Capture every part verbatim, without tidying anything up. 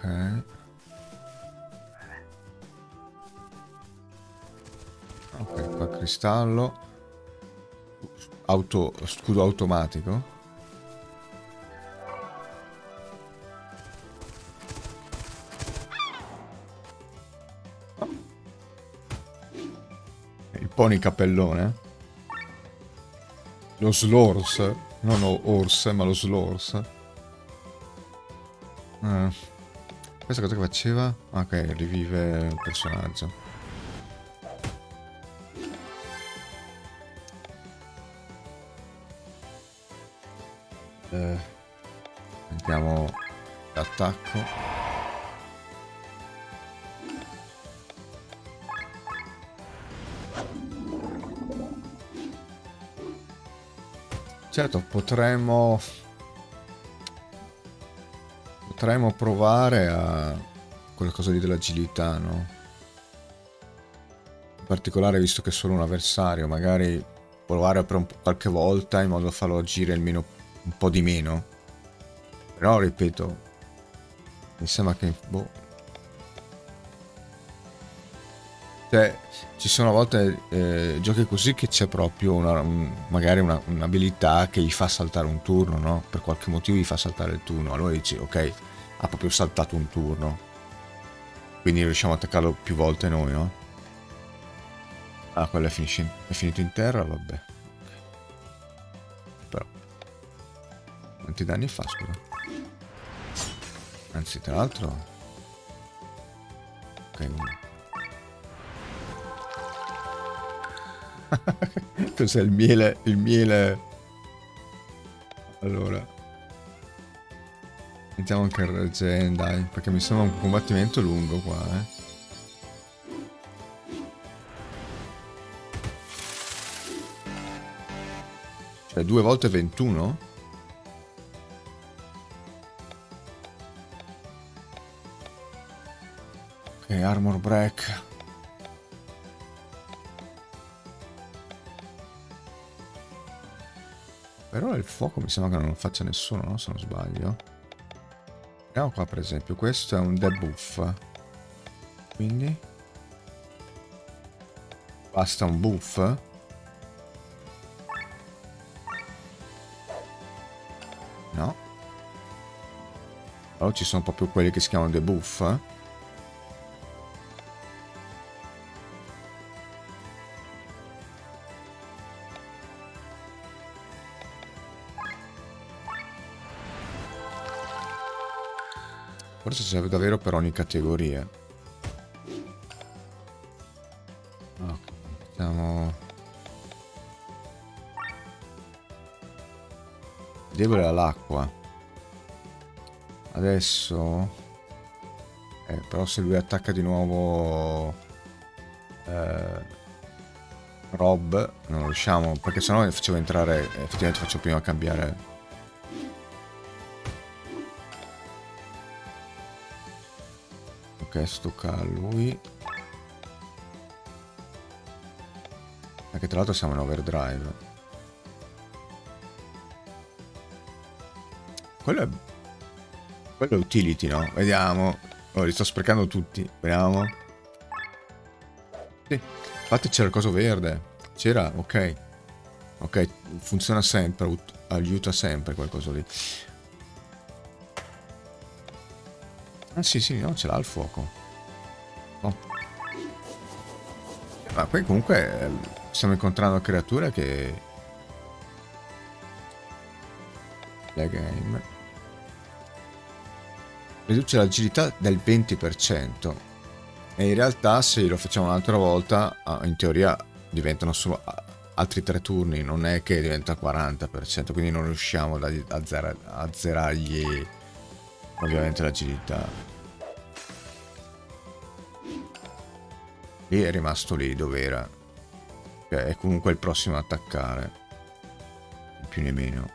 Ok, qua cristallo. Auto, scudo automatico. Il pony cappellone. Lo Slurs. Non lo Horse, ma lo Slurs. Ah. Questa cosa che faceva? Ok, rivive il personaggio. Eh, Andiamo l'attacco. Certo, potremmo... Potremmo provare a... qualcosa lì dell'agilità, no? In particolare, visto che è solo un avversario, magari provare per un po' qualche volta in modo da farlo agire almeno un po' di meno. Però, ripeto, mi sembra che... Boh. Cioè, ci sono a volte eh, giochi così che c'è proprio una, un, magari una, un'abilità che gli fa saltare un turno, no? Per qualche motivo gli fa saltare il turno. Allora dici, ok, ha proprio saltato un turno. Quindi riusciamo a attaccarlo più volte noi, no? Ah, quello è, finisci, è finito in terra, vabbè. Però... quanti danni fa, scusa? Anzi, tra l'altro... Ok, uno. Cos'è il miele? Il miele... Allora... Mettiamo anche il regen, dai, perché mi sembra un combattimento lungo qua, eh. Cioè, due volte ventuno? Ok, armor break. Però il fuoco mi sembra che non lo faccia nessuno, no? Se non sbaglio. Vediamo qua, per esempio. Questo è un debuff. Quindi... basta un buff? No. Allora ci sono proprio quelli che si chiamano debuff. Forse serve davvero per ogni categoria. Ok, mettiamo... debole all'acqua. Adesso... Eh, però se lui attacca di nuovo... Eh, Rob, non riusciamo... Perché sennò facevo entrare... Effettivamente faccio prima cambiare... Ok, stocca a lui. Anche tra l'altro siamo in overdrive. Quello è... Quello è utility, no? Vediamo. Oh, li sto sprecando tutti. Vediamo. Sì. Infatti c'era il coso verde. C'era, ok. Ok, funziona sempre. Aiuta sempre qualcosa lì. Ah sì sì, no, ce l'ha il fuoco. Oh. Ma poi comunque eh, stiamo incontrando creature che... La game riduce l'agilità del venti per cento. E in realtà se lo facciamo un'altra volta, in teoria diventano solo altri tre turni. Non è che diventa quaranta per cento, quindi non riusciamo a azzera, azzerargli ovviamente l'agilità. Lì è rimasto lì dove era. Che è comunque il prossimo a attaccare. Né più né meno.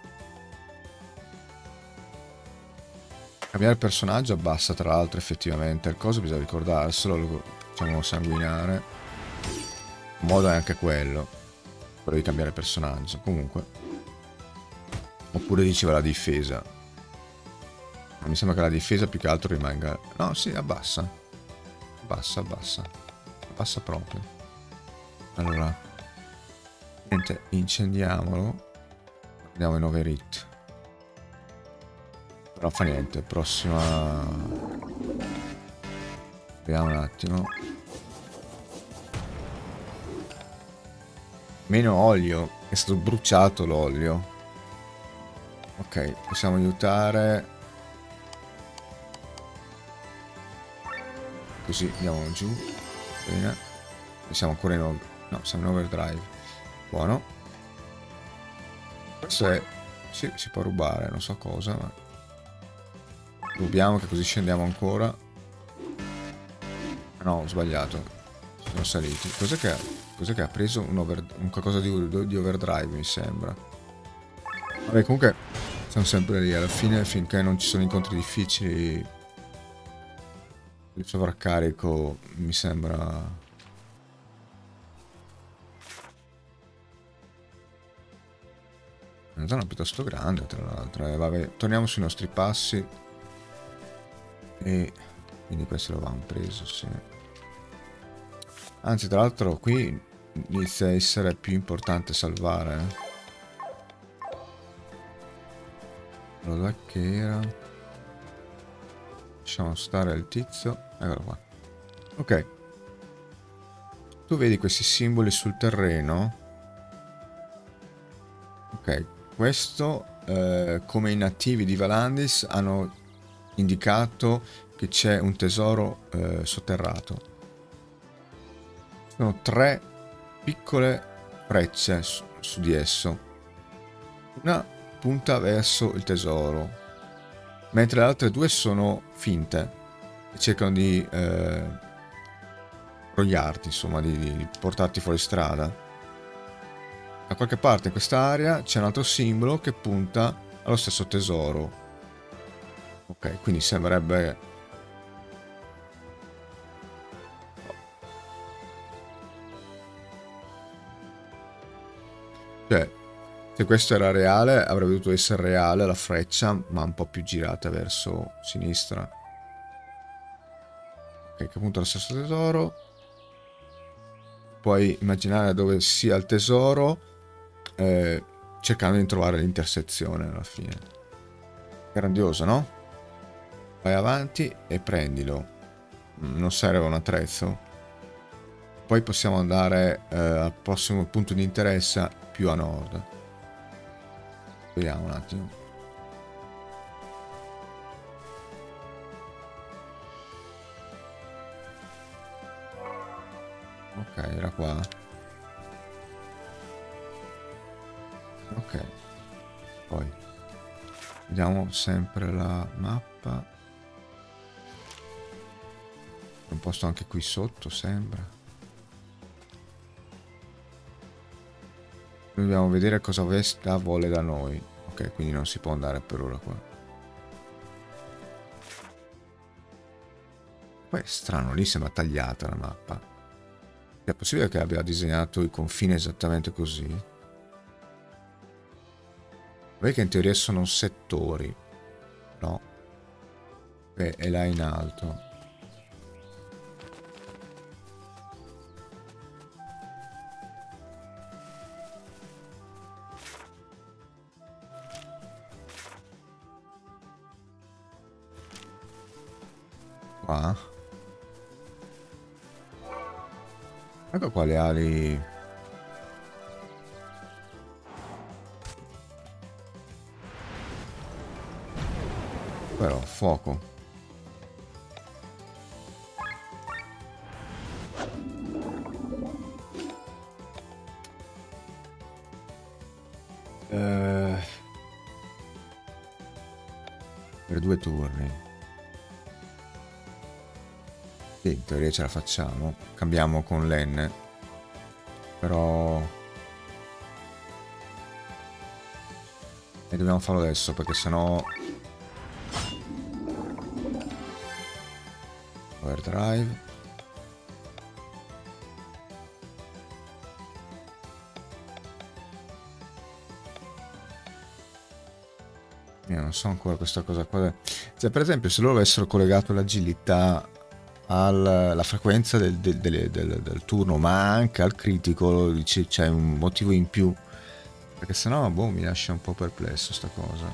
Cambiare personaggio abbassa tra l'altro effettivamente il coso, bisogna ricordarselo, lo facciamo sanguinare. Un modo è anche quello, quello di cambiare personaggio, comunque. Oppure diceva la difesa. Mi sembra che la difesa più che altro rimanga... No, sì, abbassa. Abbassa, abbassa. Abbassa proprio. Allora... Niente, incendiamolo. Andiamo in overheat. Però fa niente, prossima... Vediamo un attimo. Meno olio. È stato bruciato l'olio. Ok, possiamo aiutare... Così andiamo giù. Bene. Siamo ancora in over... No, siamo in overdrive. Buono. Questo è... Sì, si può rubare, non so cosa, ma... Rubiamo che così scendiamo ancora. No, ho sbagliato. Sono saliti. Cos'è che ha... Cos'è che ha preso? Un, over... un qualcosa di... di overdrive, mi sembra. Vabbè, comunque... Siamo sempre lì. Alla fine, finché non ci sono incontri difficili... Il sovraccarico mi sembra... Una zona piuttosto grande, tra l'altro. Eh, vabbè, torniamo sui nostri passi. E... Quindi questo lo avevamo preso, sì. Anzi, tra l'altro qui inizia a essere più importante salvare. Eh. Allora, dov'è che era? Lasciamo stare il tizio. Eccolo qua. Ok. Tu vedi questi simboli sul terreno? Ok. Questo, eh, come i nativi di Valandis, hanno indicato che c'è un tesoro eh, sotterrato. Sono tre piccole frecce su, su di esso. Una punta verso il tesoro, mentre le altre due sono finte e cercano di eh, rogliarti, insomma, di, di portarti fuori strada. Da qualche parte in quest'area c'è un altro simbolo che punta allo stesso tesoro. Ok, quindi sembrerebbe... Cioè, se questo era reale, avrebbe dovuto essere reale la freccia, ma un po' più girata verso sinistra. Ok, che punta allo stesso tesoro. Puoi immaginare dove sia il tesoro, eh, cercando di trovare l'intersezione alla fine. Grandioso, no? Vai avanti e prendilo. Non serve un attrezzo. Poi possiamo andare eh, al prossimo punto di interesse più a nord. Vediamo un attimo. Ok, era qua. Ok. Poi vediamo sempre la mappa. C'è un posto anche qui sotto, sembra. Dobbiamo vedere cosa Vesta vuole da noi. Ok, quindi non si può andare per ora qua. Poi è strano, lì sembra tagliata la mappa. È possibile che abbia disegnato i confini esattamente così? Vedi che in teoria sono settori. No. Beh, è là in alto. Qua. Ecco qua le ali. Però, fuoco. Eh, per due turni. Sì, in teoria ce la facciamo. Cambiamo con l'N. Però... E dobbiamo farlo adesso perché sennò... Overdrive. Io non so ancora questa cosa qua. Cioè, per esempio, se loro avessero collegato l'agilità alla frequenza del, del, del, del, del turno, ma anche al critico, dice, c'è un motivo in più. Perché sennò, boh, mi lascia un po' perplesso sta cosa.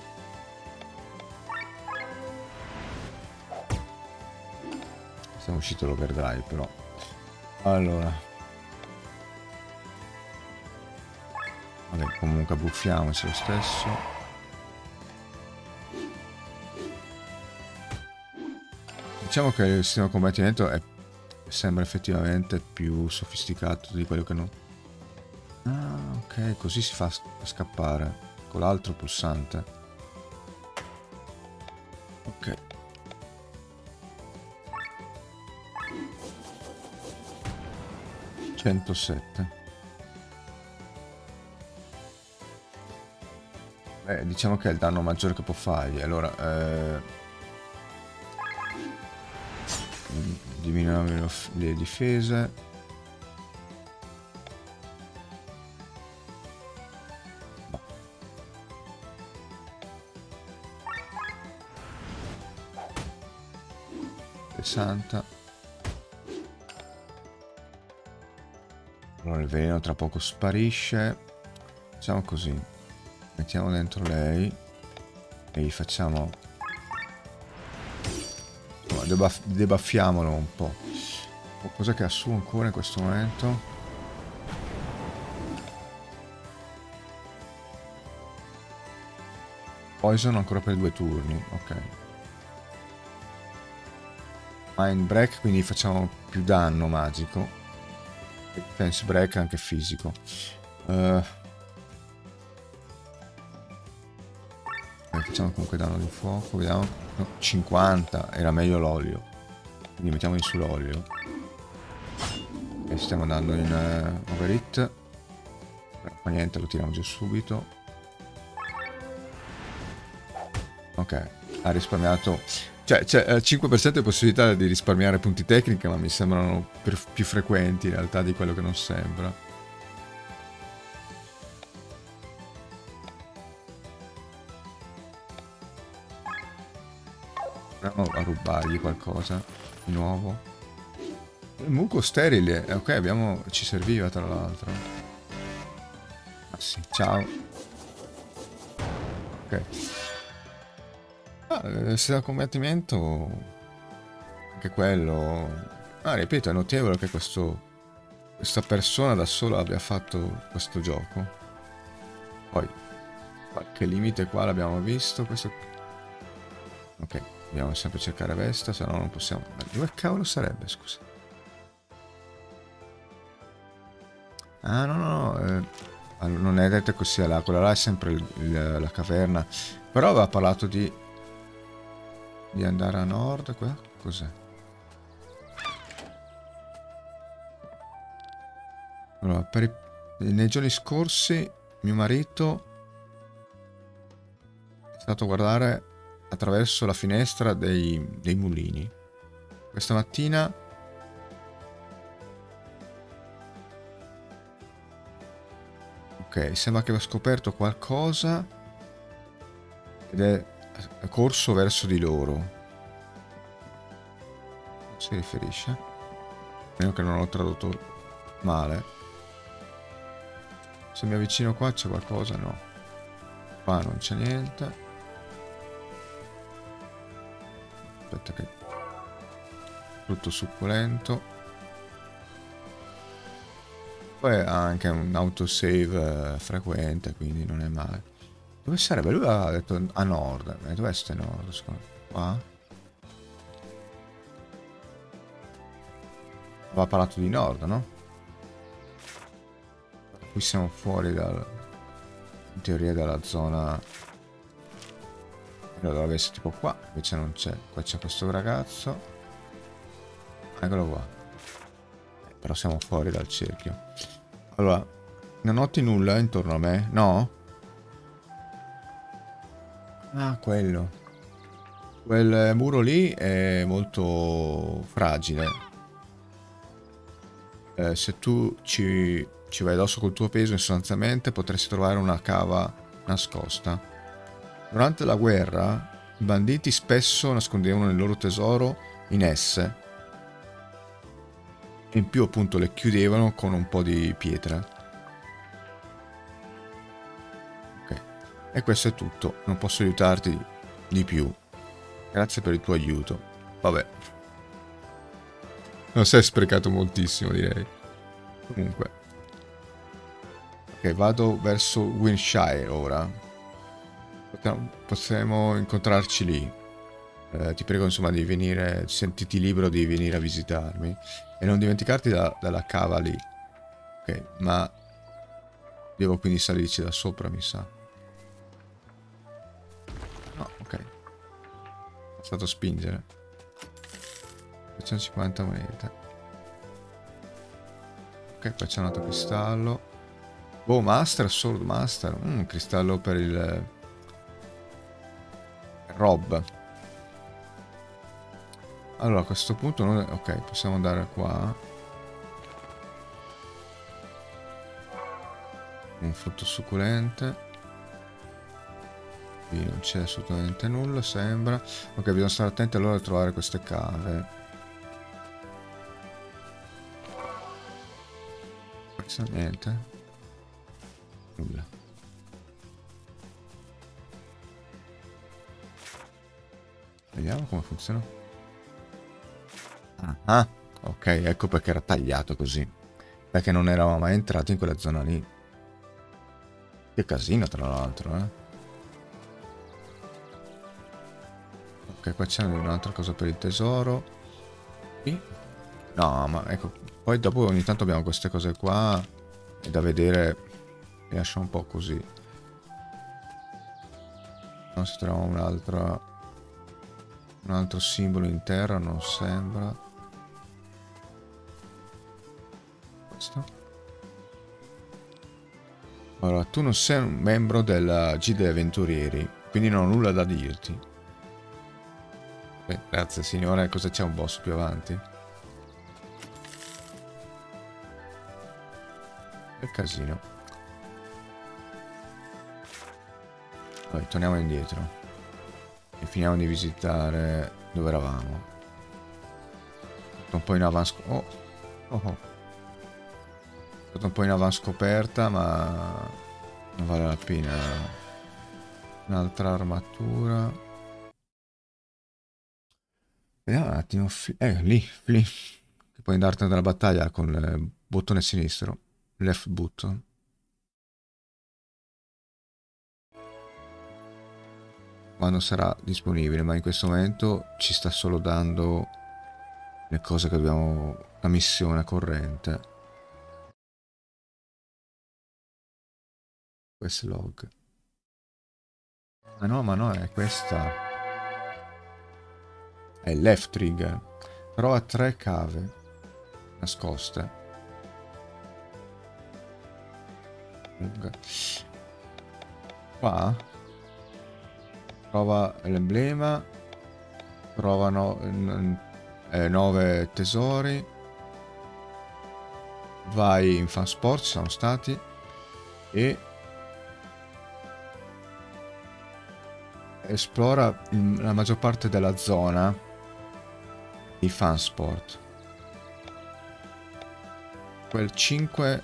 Siamo usciti all'overdrive, però. Allora. Vabbè, comunque buffiamoci lo stesso. Diciamo che il sistema di combattimento è, sembra effettivamente più sofisticato di quello che non... Ah, ok, così si fa scappare con l'altro pulsante. Ok. centosette. Beh, diciamo che è il danno maggiore che può fargli. Allora, eh... diminuiamo le difese. sessanta. Allora il veleno tra poco sparisce. Facciamo così, mettiamo dentro lei e gli facciamo, debuff debuffiamolo un po'. Cosa che ha su ancora in questo momento? Poison ancora per due turni, ok. Mind break, quindi facciamo più danno magico. Defense break anche fisico. Uh, facciamo comunque danno di fuoco, vediamo. No, cinquanta, era meglio l'olio. Quindi mettiamogli sull'olio. E stiamo andando in uh, overhit. Ma niente, lo tiriamo giù subito. Ok, ha risparmiato. Cioè, c'è il cinque per cento di possibilità di risparmiare punti tecnica, ma mi sembrano per, più frequenti in realtà di quello che non sembra. Proviamo a rubargli qualcosa di nuovo. Il muco sterile, ok, abbiamo, ci serviva tra l'altro. Ah sì, ciao. Ok. Ah, il sistema di combattimento, anche quello, ah, ripeto, è notevole che questo, questa persona da sola abbia fatto questo gioco. Poi qualche limite qua l'abbiamo visto, questo... Ok, dobbiamo sempre cercare Vesta, se no non possiamo... Dove cavolo sarebbe, scusa? Ah, no, no, no, eh, allora, non è detto che sia là, quella là è sempre il, il, la caverna, però aveva parlato di... di andare a nord, qua? Cos'è? Allora, per i, nei giorni scorsi mio marito è stato a guardare attraverso la finestra dei, dei mulini. Questa mattina ok, sembra che abbia scoperto qualcosa ed è corso verso di loro. Non si riferisce? A meno che non l'ho tradotto male. Se mi avvicino qua c'è qualcosa? No. Qua non c'è niente. Aspetta che... frutto succulento. Poi ha anche un autosave eh, frequente, quindi non è male. Dove sarebbe? Lui ha detto a nord. Eh, dove sta nord? Scusa. Qua? Aveva parlato di nord, no? Qui siamo fuori dal... in teoria dalla zona... Allora, dovrebbe essere tipo qua, invece non c'è. Qua c'è questo ragazzo. Eccolo qua. Eh, però siamo fuori dal cerchio. Allora, non noti nulla intorno a me? No? Ah, quello. Quel muro lì è molto fragile. Eh, se tu ci, ci vai addosso col tuo peso, sostanzialmente potresti trovare una cava nascosta. Durante la guerra i banditi spesso nascondevano il loro tesoro in esse e in più appunto le chiudevano con un po' di pietre. Ok, e questo è tutto, non posso aiutarti di più. Grazie per il tuo aiuto. Vabbè, non si è sprecato moltissimo, direi. Comunque, ok, vado verso Wiltshire ora. Possiamo incontrarci lì. Eh, ti prego insomma di venire, sentiti libero di venire a visitarmi e non dimenticarti da, dalla cava lì. Ok, ma devo quindi salirci da sopra, mi sa. No, ok. È stato spingere. trecentocinquanta monete. Ok, poi c'è un altro cristallo. Oh, master, sword master. Un mm, cristallo per il Rob. Allora a questo punto noi, ok, possiamo andare qua. Un frutto succulente. Qui non c'è assolutamente nulla, sembra. Ok, bisogna stare attenti allora a trovare queste cave. Questo niente. Nulla. Vediamo come funziona. Ah, ah, ok, ecco perché era tagliato così. Perché non eravamo mai entrati in quella zona lì. Che casino tra l'altro, eh. Ok, qua c'è un'altra cosa per il tesoro. Qui? No, ma ecco, poi dopo ogni tanto abbiamo queste cose qua. E da vedere mi lascia un po' così. Non si trova un'altra... Un altro simbolo in terra, non sembra. Questo. Allora, tu non sei un membro della G dei Avventurieri, quindi non ho nulla da dirti. Beh, grazie signore, cosa c'è un boss più avanti? Che casino. Poi torniamo indietro. E finiamo di visitare dove eravamo. Tutto un po' in avanti. Oh, oh, oh. Tutto un po' in avanti scoperta, ma non vale la pena. Un'altra armatura. Vediamo un attimo. Eh, lì, lì. Che puoi andartene dalla battaglia con il bottone sinistro. Left button. Quando sarà disponibile, ma in questo momento ci sta solo dando le cose che dobbiamo, la missione corrente. Questo log. Ma no, ma no, è questa. È il left trigger. Trova tre cave nascoste. Qua trova l'emblema. Trovano eh, nove tesori. Vai in fan sport, ci sono stati. E esplora la maggior parte della zona di fan sport. Quel cinque.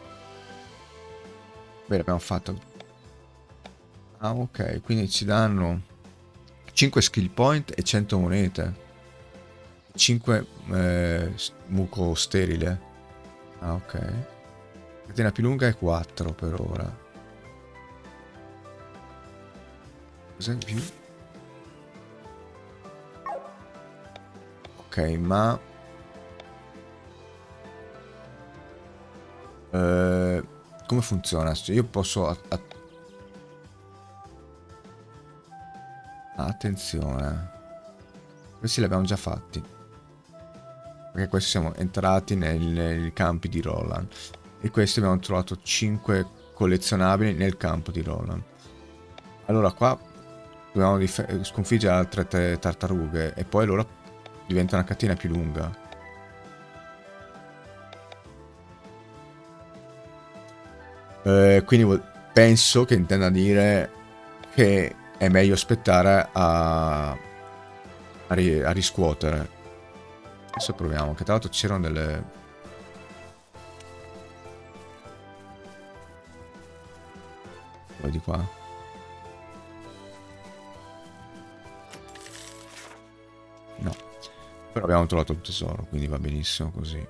Beh, l'abbiamo fatto. Ah, ok, quindi ci danno cinque skill point e cento monete. cinque eh, muco sterile. Ah, ok. Catena più lunga è quattro per ora. Cos'è più? Ok, ma eh, come funziona? Io posso a a attenzione, questi li abbiamo già fatti perché questi siamo entrati nei, nei campi di Roland e questi abbiamo trovato cinque collezionabili nel campo di Roland. Allora qua dobbiamo sconfiggere altre tre tartarughe e poi allora diventa una catena più lunga. Eh, quindi penso che intenda dire che è meglio aspettare a, a, ri- a riscuotere. Adesso proviamo, che tra l'altro c'erano delle... Poi di qua. No. Però abbiamo trovato il tesoro, quindi va benissimo così.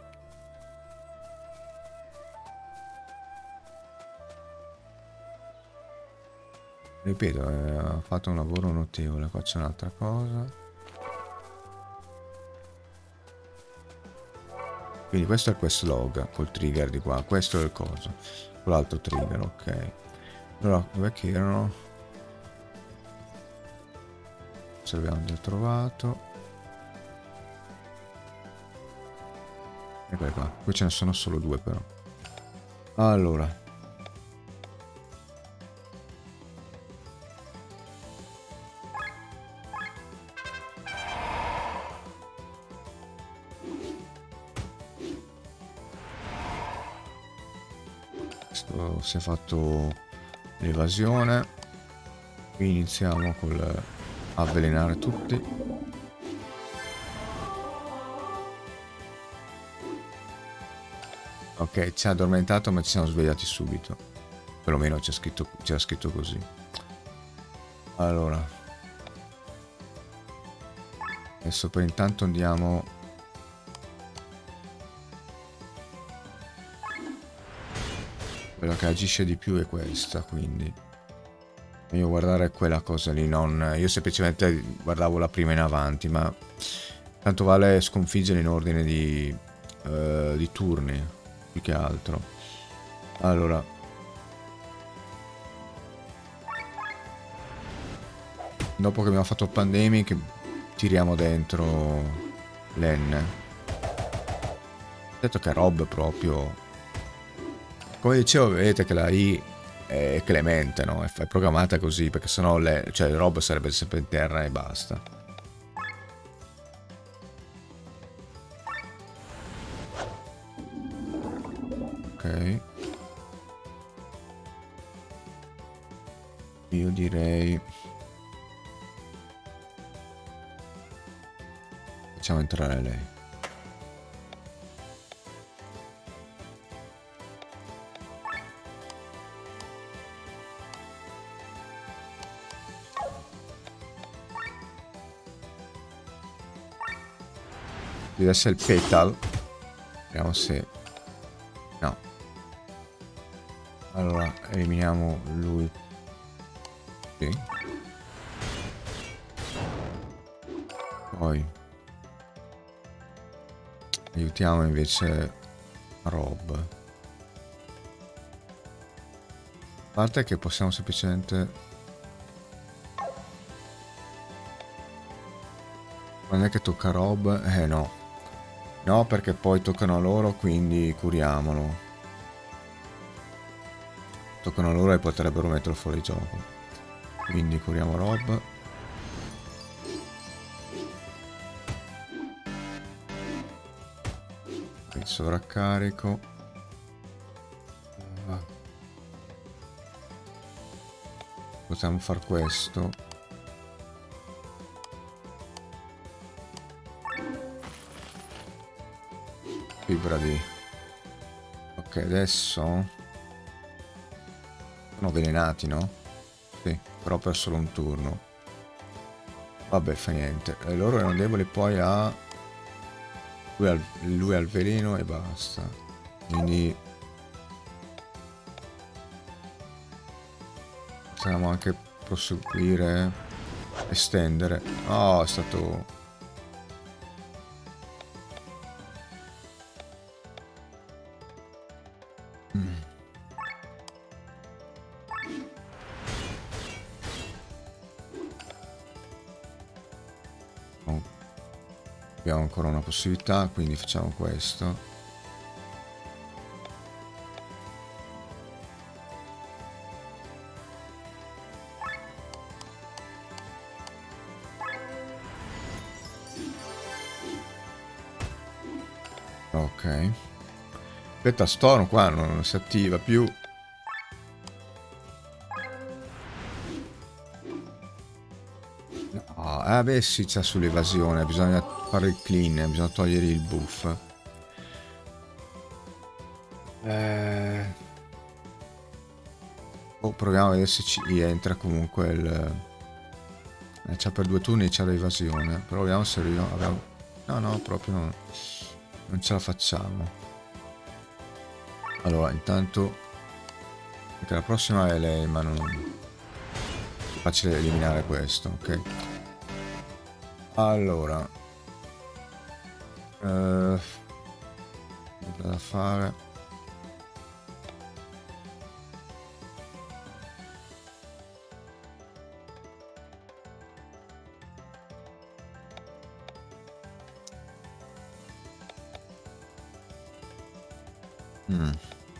Ripeto, eh, ha fatto un lavoro notevole. Qua c'è un'altra cosa. Quindi questo è il quest log col trigger di qua. Questo è il coso. Con l'altro trigger, ok. Allora, dov'è che erano? Ce l'abbiamo già trovato. Eccole qua. Qui ce ne sono solo due però. Allora. Questo si è fatto l'evasione. Qui iniziamo col avvelenare tutti. Ok, ci ha addormentato ma ci siamo svegliati subito. Perlomeno c'è scritto, c'era scritto così. Allora. Adesso per intanto andiamo... Quella che agisce di più è questa, quindi... Voglio guardare quella cosa lì, non... Io semplicemente guardavo la prima in avanti, ma... Tanto vale sconfiggere in ordine di... Uh, di turni, più che altro. Allora... Dopo che abbiamo fatto il pandemic, tiriamo dentro l'N. Ho detto che Rob proprio... Come dicevo, vedete che la I è clemente, no? È programmata così, perché sennò le, cioè, il Rob sarebbe sempre in terra e basta. Ok. Io direi... Facciamo entrare lei. Deve essere il petal. Vediamo se... No. Allora, eliminiamo lui. Sì. Poi... Aiutiamo invece Rob. A parte che possiamo semplicemente... Quando è che tocca Rob? Eh no. No, perché poi toccano a loro, quindi curiamolo. Toccano a loro e potrebbero metterlo fuori gioco. Quindi curiamo Rob. Il sovraccarico. Possiamo far questo. Fibra di... Ok, adesso... Sono avvelenati, no? Sì, però per solo un turno. Vabbè, fa niente. E loro erano deboli poi a... Lui al, lui al veleno e basta. Quindi... Possiamo anche proseguire... Estendere. Oh, è stato... Abbiamo ancora una possibilità, quindi facciamo questo. Ok. Aspetta, Storm qua non si attiva più. No, eh beh sì, c'è sull'evasione, bisogna fare il clean, bisogna togliere il buff. Eh... Oh, proviamo a vedere se ci entra comunque il... Eh, c'ha per due turni, c'ha l'evasione, però vediamo se arriviamo... Abbiamo... No, no, proprio non... non ce la facciamo. Allora, intanto... Perché la prossima è lei, ma non... È facile eliminare questo, ok? Allora... Eh... da fare... Mm.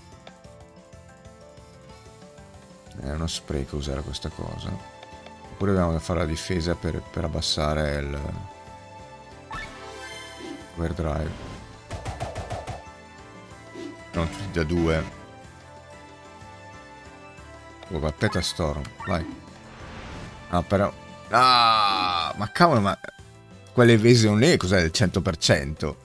È uno spreco usare questa cosa. Oppure dobbiamo fare la difesa per, per abbassare il overdrive. Non tutti da due. Oh, aspetta Storm, vai. Ah, però... Ah, ma cavolo, ma... Quell'evasione lì cos'è il cento per cento?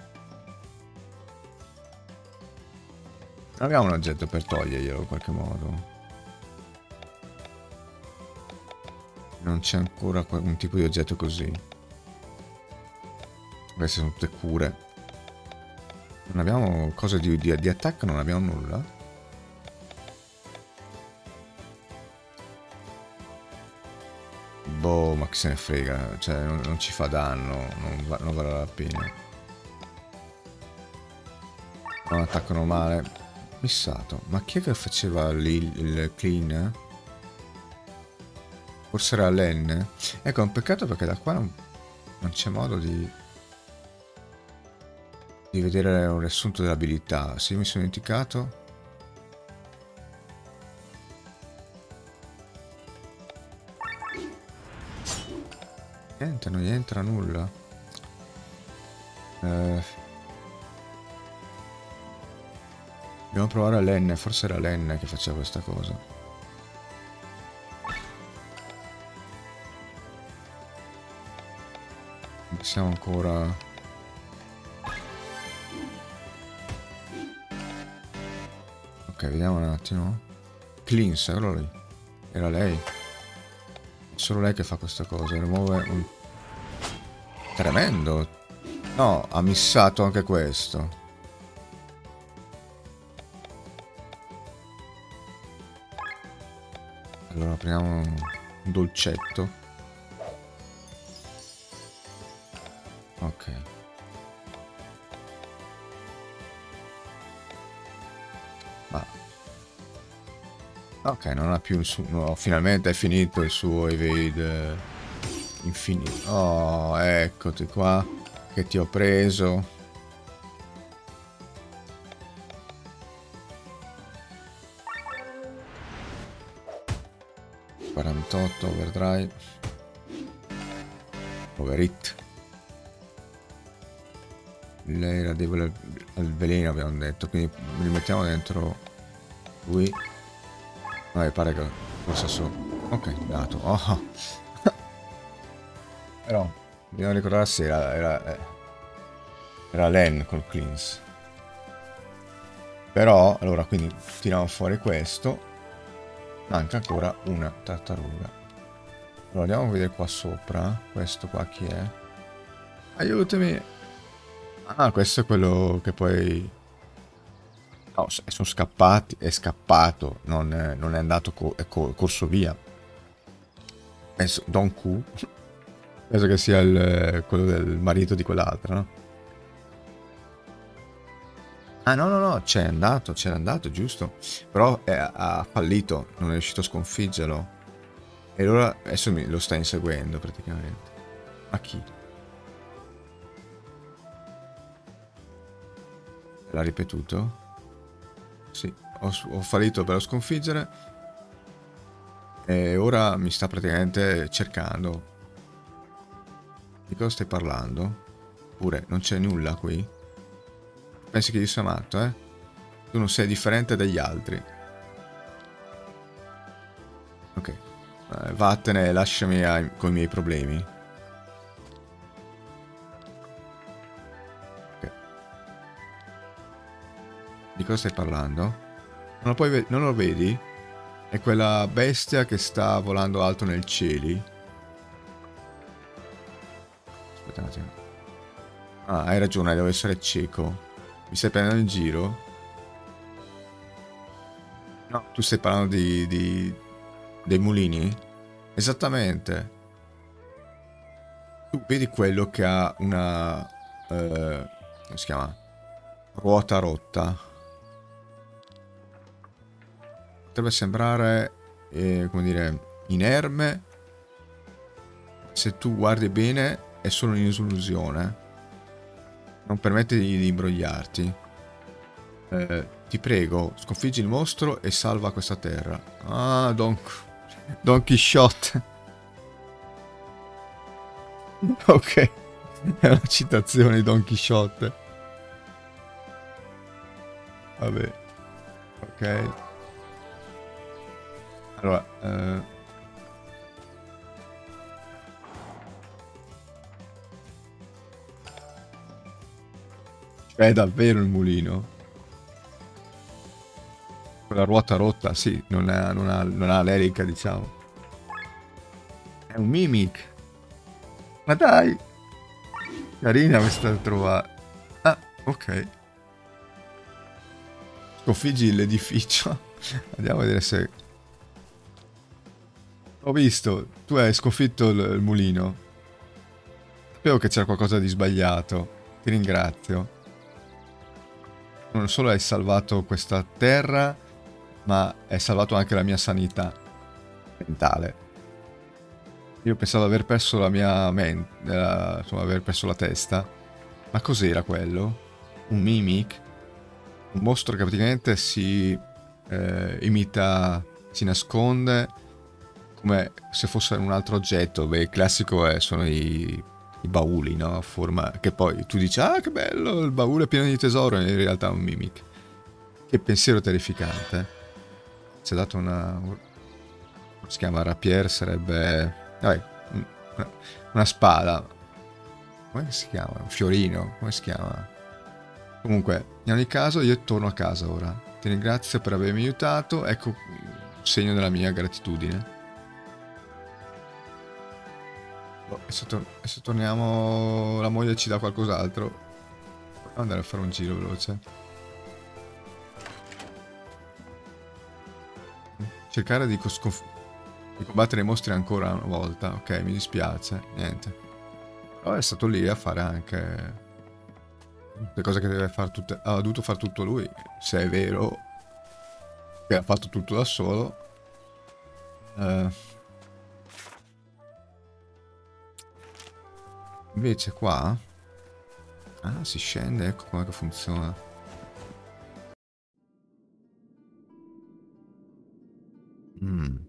Abbiamo un oggetto per toglierglielo in qualche modo. Non c'è ancora un tipo di oggetto così. Queste sono tutte cure. Non abbiamo cose di, di, di attacco, non abbiamo nulla. Boh, ma che se ne frega. Cioè, non, non ci fa danno. Non, va, non vale la pena. Non attaccano male. Missato. Ma chi è che faceva lì il, il clean? Forse era Len? Ecco, è un peccato perché da qua non, non c'è modo di... di vedere un riassunto dell'abilità. Se io mi sono dimenticato... Niente, non gli entra nulla. Eh... Dobbiamo provare a Len, forse era Len che faceva questa cosa. Siamo ancora... Ok, vediamo un attimo. Cleanse, eccolo lì. Era lei. È solo lei che fa questa cosa. Rimuove un... Tremendo. No, ha missato anche questo. Allora apriamo un dolcetto. Ok. Ma... Ok, non ha più il suo... No, finalmente è finito il suo evade infinito. Oh, eccoti qua. Che ti ho preso. quarantotto overdrive. Overhit. Lei era debole al veleno, abbiamo detto, quindi li mettiamo dentro lui. Vabbè, pare che forse so. Ok, dato. Oh. Però dobbiamo ricordarsi era era, era Len col cleanse. Però allora quindi tiriamo fuori questo. Manca ancora una tartaruga. Allora andiamo a vedere qua sopra. Questo qua chi è? Aiutami. Ah, questo è quello che poi... No, sono scappati, è scappato, non è, non è andato, co è co corso via. Penso, Don Q. Penso che sia il, quello del marito di quell'altra, no? Ah, no, no, no, c'è andato, c'era andato, giusto. Però è, ha fallito, non è riuscito a sconfiggerlo. E allora adesso mi, lo sta inseguendo praticamente. Ma chi? L'ha ripetuto? Sì, ho, ho fallito per lo sconfiggere. E ora mi sta praticamente cercando. Di cosa stai parlando? Pure, non c'è nulla qui. Pensi che io sia matto, eh? Tu non sei differente dagli altri. Ok. Eh, vattene, lasciami ai- con i miei problemi. Ok. Di cosa stai parlando? Non lo, puoi ve- non lo vedi? È quella bestia che sta volando alto nel cieli. Aspetta un attimo. Ah, hai ragione, devo essere cieco. Mi stai prendendo in giro? No, tu stai parlando di, di- dei mulini? Esattamente. Tu vedi quello che ha una... eh, come si chiama? Ruota rotta. Potrebbe sembrare, eh, come dire, inerme. Se tu guardi bene, è solo un'illusione. Non permette di, di imbrogliarti. Eh, ti prego, sconfiggi il mostro e salva questa terra. Ah, Don, Don Quixote. Ok, è una citazione di Don Quixote. Vabbè, ok. Allora, eh, è davvero il mulino. Quella ruota rotta, sì, non ha, non ha, non ha l'elica, diciamo. È un mimic. Ma dai, carina questa trovata. Ah, ok. Sconfiggi l'edificio. Andiamo a vedere se... Ho visto, tu hai sconfitto il, il mulino. Sapevo che c'era qualcosa di sbagliato. Ti ringrazio. Non solo hai salvato questa terra, ma hai salvato anche la mia sanità mentale. Io pensavo di aver perso la mia mente, insomma, aver perso la testa. Ma cos'era quello? Un mimic? Un mostro che praticamente si eh, imita, si nasconde come se fosse un altro oggetto. Beh, il classico è, sono i, i bauli, no? A forma che poi tu dici, ah, che bello, il baule è pieno di tesoro, e in realtà è un mimic. Che pensiero terrificante. Ci ha dato una... come si chiama? Rapier sarebbe... Vabbè, una, una spada. Come si chiama? Un fiorino, come si chiama? Comunque, in ogni caso io torno a casa ora. Ti ringrazio per avermi aiutato, ecco un segno della mia gratitudine. Oh, e, se tor- e se torniamo, la moglie ci dà qualcos'altro. Proviamo ad andare a fare un giro veloce. Cercare di, sconf- di combattere i mostri ancora una volta. Ok, mi dispiace. Niente. Però è stato lì a fare anche le cose che deve fare tutte. Ha dovuto fare tutto lui. Se è vero che ha fatto tutto da solo. Eh, invece qua... Ah, si scende, ecco come che funziona. Mm.